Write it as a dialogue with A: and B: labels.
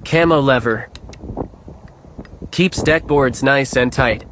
A: Camo lever. Keeps deck boards nice and tight.